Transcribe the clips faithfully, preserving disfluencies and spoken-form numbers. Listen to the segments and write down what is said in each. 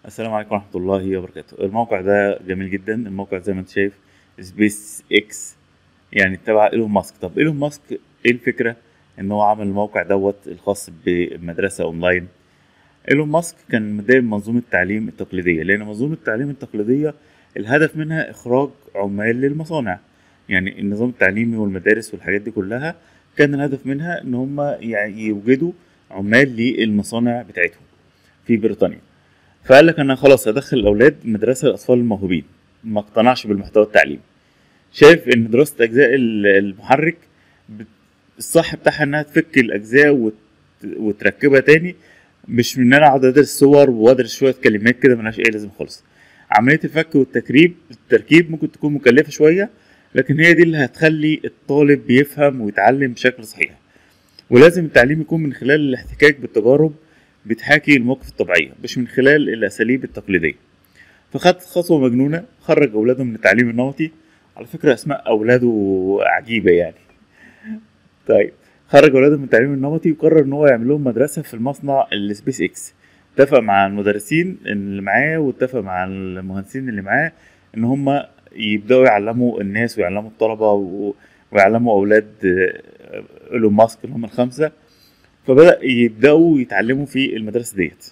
السلام عليكم ورحمة الله وبركاته. الموقع ده جميل جدا. الموقع زي ما انت شايف سبيس اكس، يعني تبع ايلون ماسك. طب ايلون ماسك ايه الفكرة ان هو عمل الموقع دوت الخاص بمدرسة اونلاين؟ ايلون ماسك كان متضايق من منظومة التعليم التقليدية، لان منظومة التعليم التقليدية الهدف منها اخراج عمال للمصانع. يعني النظام التعليمي والمدارس والحاجات دي كلها كان الهدف منها ان هم يعني يوجدوا عمال للمصانع بتاعتهم في بريطانيا. فقال لك انا خلاص هدخل الاولاد مدرسه الاطفال الموهوبين. ما اقتنعش بالمحتوى التعليمي، شايف ان دراسه اجزاء ال- المحرك بت- الصح بتاعها انها تفك الاجزاء وت... وتركبها تاني، مش ان انا اقعد ادرس صور وادرس شويه كلمات كده ملهاش اي لازمه خالص. عمليه الفك والتكريب التركيب ممكن تكون مكلفه شويه، لكن هي دي اللي هتخلي الطالب بيفهم ويتعلم بشكل صحيح. ولازم التعليم يكون من خلال الاحتكاك بالتجارب، بتحاكي المواقف الطبيعية مش من خلال الأساليب التقليدية. فخد خطوة مجنونة، خرج أولاده من التعليم النمطي. على فكرة أسماء أولاده عجيبة يعني. طيب، خرج أولاده من التعليم النمطي وقرر إن هو يعمل لهم مدرسة في المصنع السبيس إكس. اتفق مع المدرسين اللي معاه واتفق مع المهندسين اللي معاه إن هم يبدأوا يعلموا الناس ويعلموا الطلبة و... ويعلموا أولاد آه، إيلون ماسك اللي هم الخمسة. فبدأ يبدأوا يتعلموا في المدرسة ديت،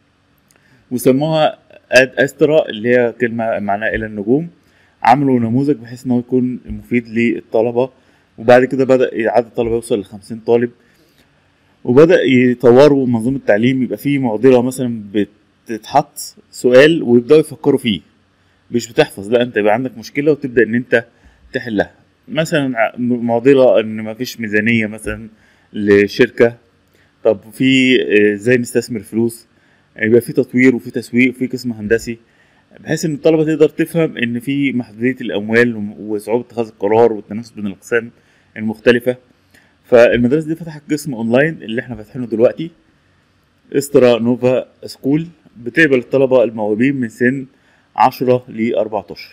وسموها اد استرا اللي هي كلمة معناها إلى النجوم. عملوا نموذج بحيث إن هو يكون مفيد للطلبة، وبعد كده بدأ عدد الطلبة يوصل لخمسين طالب. وبدأ يطوروا منظومة التعليم، يبقى فيه معضلة مثلا بتتحط سؤال ويبدأوا يفكروا فيه، مش بتحفظ، لا انت يبقى عندك مشكلة وتبدأ ان انت تحلها. مثلا ع- معضلة ان مفيش ميزانية مثلا لشركة. طب في آه، ازاي نستثمر فلوس؟ يبقى في تطوير وفي تسويق وفي قسم هندسي، بحيث ان الطلبه تقدر تفهم ان في محدوديه الاموال وصعوبه اتخاذ القرار والتنافس بين الاقسام المختلفه. فالمدارس دي فتحت قسم اونلاين اللي احنا فاتحينه دلوقتي، استرا نوفا سكول، بتقبل الطلبه الموهوبين من سن عشرة ل أربعتاشر.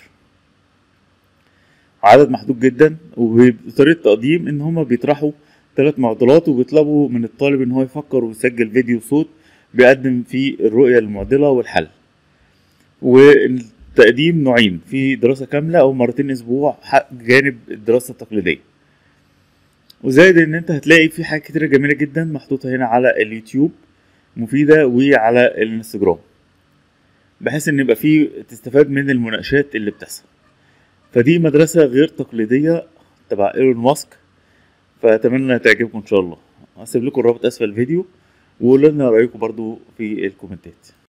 عدد محدود جدا، وبطريقه تقديم ان هما بيطرحوا ثلاث معضلات وبيطلبوا من الطالب ان هو يفكر ويسجل فيديو صوت بيقدم فيه الرؤية للمعضلة والحل. والتقديم نوعين، في دراسة كاملة أو مرتين أسبوع جانب الدراسة التقليدية. وزائد إن أنت هتلاقي في حاجات كتيرة جميلة جدا محطوطة هنا على اليوتيوب مفيدة وعلى الانستجرام، بحيث إن يبقى فيه تستفاد من المناقشات اللي بتحصل. فدي مدرسة غير تقليدية تبع ايلون ماسك، فأتمنى تعجبكم إن شاء الله. هسيب لكم الرابط أسفل الفيديو، وقولوا لنا رأيكم برضو في الكومنتات.